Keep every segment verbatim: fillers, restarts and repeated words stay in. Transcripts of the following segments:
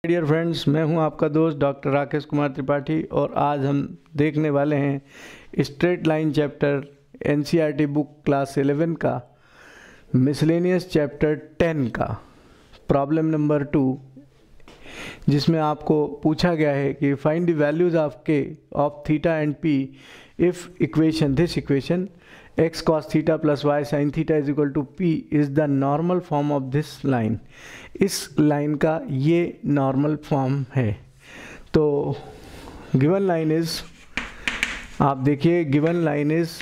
Dear friends, मैं हूं आपका दोस्त डॉक्टर राकेश कुमार त्रिपाठी और आज हम देखने वाले हैं straight line chapter NCERT book class eleven का मिसलेनियस चैप्टर टेन का प्रॉब्लम नंबर टू, जिसमें आपको पूछा गया है कि फाइंड द वैल्यूज ऑफ के of theta and p if equation this equation x cos theta plus y sine theta is equal to p is the normal form of this line. इस line का ये normal form है। तो given line is, आप देखिए, given line is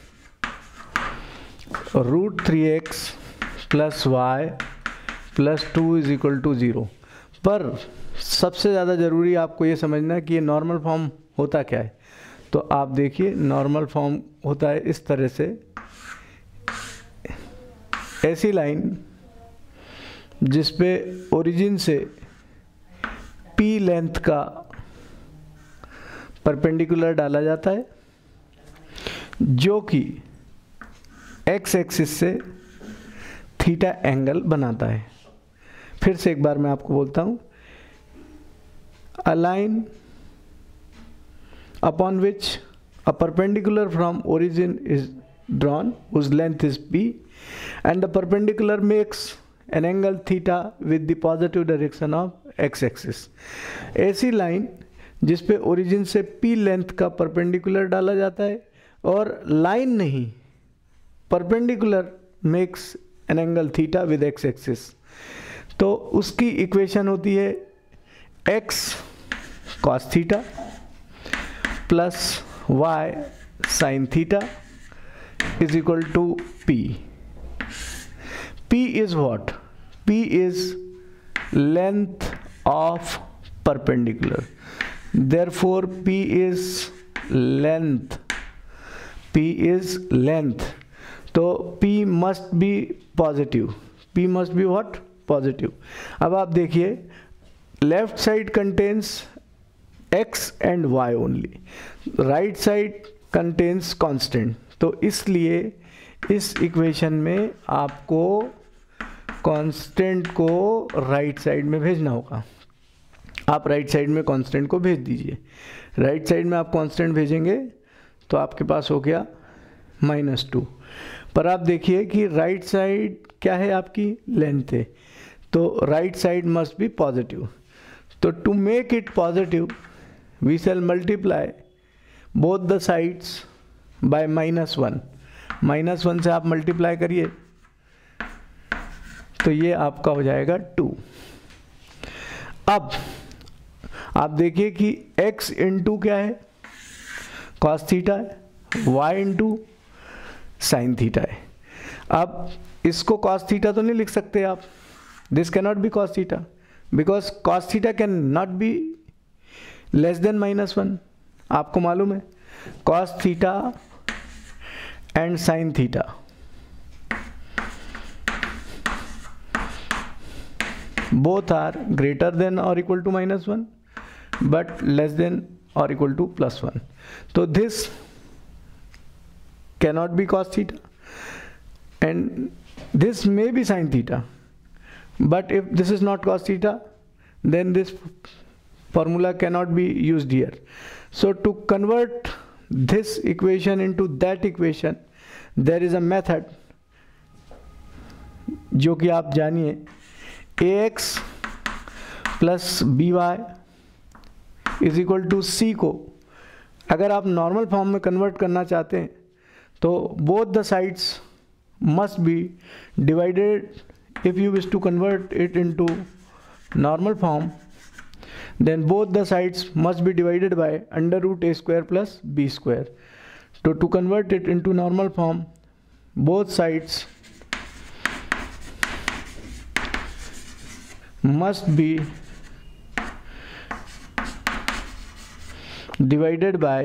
root three x plus y plus two is equal to zero. पर सबसे ज़्यादा ज़रूरी आपको ये समझना कि ये नॉर्मल फॉर्म होता क्या है। तो आप देखिए, नॉर्मल फॉर्म होता है इस तरह से, ऐसी लाइन जिस पे ओरिजिन से p लेंथ का परपेंडिकुलर डाला जाता है, जो कि x एक्सिस से थीटा एंगल बनाता है। फिर से एक बार मैं आपको बोलता हूँ, a line upon which a perpendicular from origin is drawn whose length is p and the perpendicular makes an angle theta with the positive direction of x axis। ऐसी लाइन जिस पे ओरिजिन से p लेंथ का perpendicular डाला जाता है और line नहीं, perpendicular makes an angle theta with x axis, तो उसकी इक्वेशन होती है x cos theta plus y sine theta is equal to p. P is what? P is length of perpendicular, therefore p is length, p is length. तो p must be positive, p must be what? Positive. अब आप देखिए, left side contains x and y only, right side contains constant। तो इसलिए इस equation में आपको constant को राइट साइड में भेजना होगा। आप राइट साइड में कांस्टेंट को भेज दीजिए। राइट साइड में आप कांस्टेंट भेजेंगे तो आपके पास हो गया माइनस टू। पर आप देखिए कि राइट साइड क्या है, आपकी लेंथ है, तो right side must be positive. तो to make it positive we shall multiply both the sides by minus one. Minus one से आप मल्टीप्लाई करिए तो ये आपका हो जाएगा टू। अब आप देखिए कि x इंटू क्या है? cos थीटा है, y इंटू साइन थीटा है। अब इसको cos थीटा तो नहीं लिख सकते आप, this can not be cos theta, because cos theta can not be less than minus one. आपको मालूम है cos theta and sine theta both are greater than और equal to minus one but less than और equal to plus one. तो this can not be cos theta and this may be sine theta, but if this is not cos theta then this formula cannot be used here. So to convert this equation into that equation, there is a method जो कि आप जानिए, ax plus b y is equal to c को अगर आप normal form में convert करना चाहते हैं तो both the sides must be divided. If you wish to convert it into normal form, then both the sides must be divided by under root a square plus b square. So to convert it into normal form, both sides must be divided by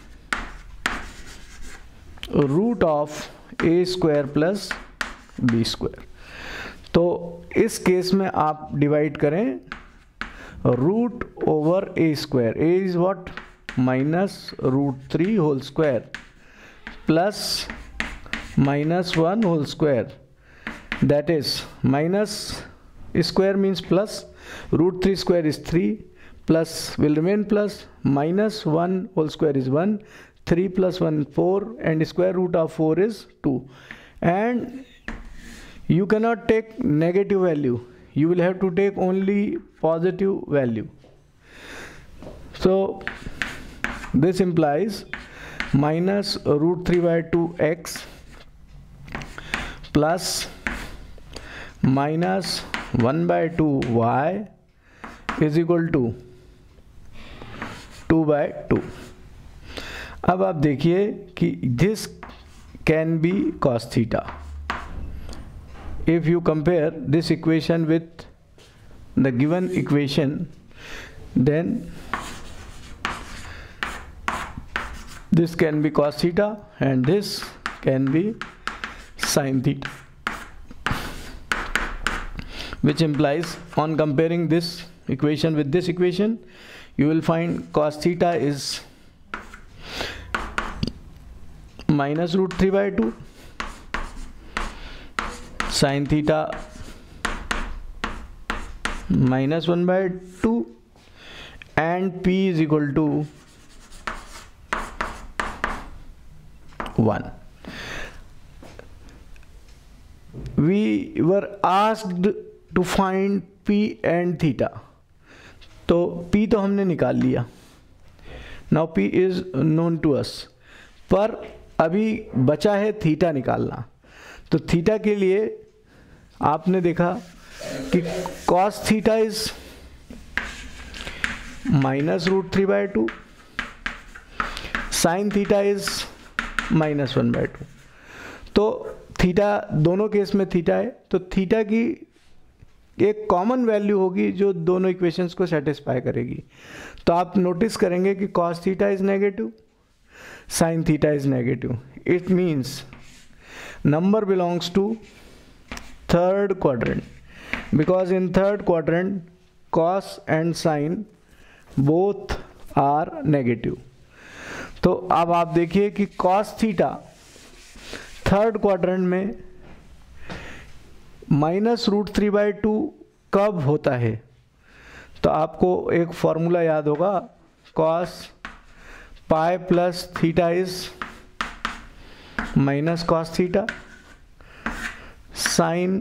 root of a square plus b square. तो इस case में आप divide करें root over a square, a is what? Minus root three whole square plus minus one whole square, that is minus Square means plus, root three square is three, plus will remain plus, minus one whole square is one, three plus one four, and square root of four is two. And you cannot take negative value, you will have to take only positive value. So this implies minus root three by two x plus minus one by two y is equal to two by two. अब आप देखिए कि this can be cos theta. If you compare this equation with the given equation, then this can be cos theta and this can be sin theta, which implies on comparing this equation with this equation, you will find cos theta is minus root three by two, sin theta minus one by two, and p is equal to one. We were asked to find p and theta. तो p तो हमने निकाल लिया. Now p is known to us. पर अभी बचा है theta निकालना. तो थीटा के लिए आपने देखा कि cos theta is minus root three by two, sine theta is minus one by to. तो थीटा दोनों केस में थीटा है, तो थीटा की एक कॉमन वैल्यू होगी जो दोनों इक्वेशंस को सेटिस्फाई करेगी. तो आप नोटिस करेंगे कि cos theta is negative, sin theta is negative. It means number belongs to third quadrant, because in third quadrant cos and sin both are negative. तो अब आप देखिए कि cos theta थर्ड क्वाड्रेंट में minus root three by two कब होता है? तो आपको एक फॉर्मूला याद होगा, cos pi plus theta is minus cos theta, sine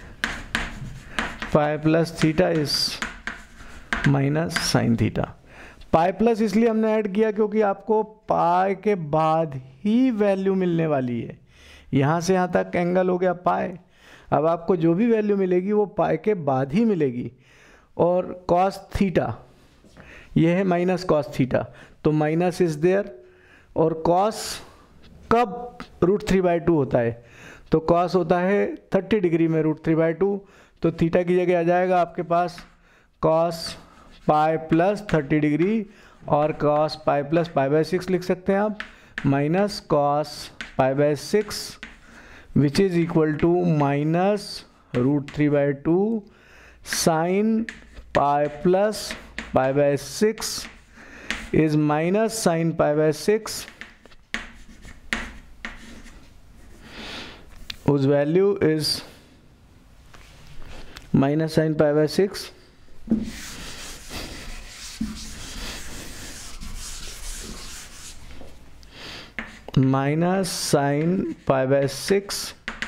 pi plus theta is minus sine theta. Pi plus इसलिए हमने ऐड किया क्योंकि आपको पाई के बाद ही वैल्यू मिलने वाली है. यहाँ से यहाँ तक एंगल हो गया पाई, अब आपको जो भी वैल्यू मिलेगी वो पाई के बाद ही मिलेगी. और कॉस थीटा ये है माइनस कॉस थीटा, तो माइनस इज देयर. और कॉस कब रूट थ्री बाई टू होता है? तो कॉस होता है थर्टी डिग्री में रूट थ्री बाई टू. तो थीटा की जगह आ जाएगा आपके पास cos pi plus thirty degree, और cos pi plus pi by six लिख सकते हैं आप, minus cos pi by six which is equal to minus root three by two sign pi plus pi by six is minus sin pi by six, whose value is minus sin pi by six minus sin pi by six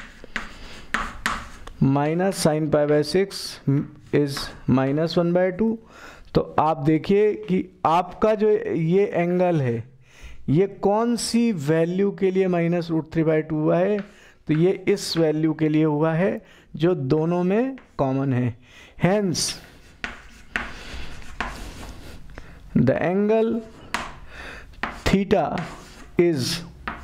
minus sin pi by six is minus one by two. तो आप देखिए कि आपका जो ये angle है ये कौन सी वैल्यू के लिए minus root three by two हुआ है? तो ये इस वैल्यू के लिए हुआ है जो दोनों में कॉमन है. Hence the angle theta is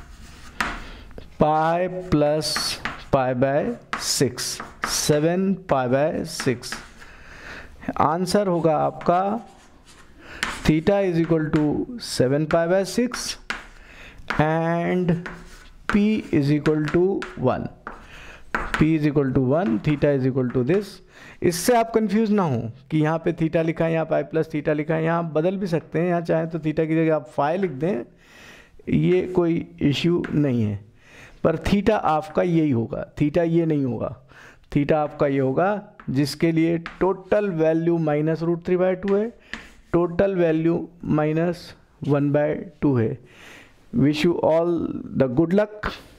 pi plus pi by six, seven pi by six. Answer होगा आपका theta is equal to seven pi by six and p is equal to one. P is equal to one, theta is equal to this. इससे आप confuse ना हो कि यहाँ पे theta लिखा है, यहाँ पाई प्लस थीटा लिखा है. यहाँ आप बदल भी सकते हैं, यहाँ चाहें तो थीटा की जगह आप फाई लिख दें, ये कोई इश्यू नहीं है. पर थीटा आपका यही होगा, थीटा ये नहीं होगा. थीटा आपका ये होगा जिसके लिए total value minus root three by two है, total value minus one by two है। Wish you all the good luck.